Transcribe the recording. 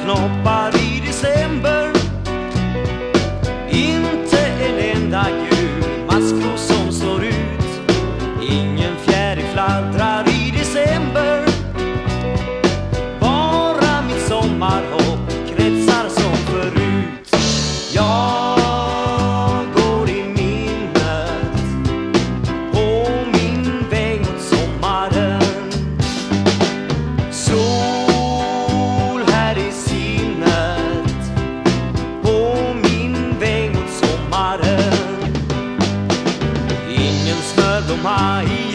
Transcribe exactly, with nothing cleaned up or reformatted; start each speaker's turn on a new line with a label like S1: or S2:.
S1: knoppar i december. Inte en enda gul maskros som slår ut. Ingen fjäril fladdrar i december. Bara mitt sommarhopp kretsar som förut. Jag går i minnet på min väg mot sommaren. Sol här i sinnet på min väg mot sommaren. Ingen smörblomma i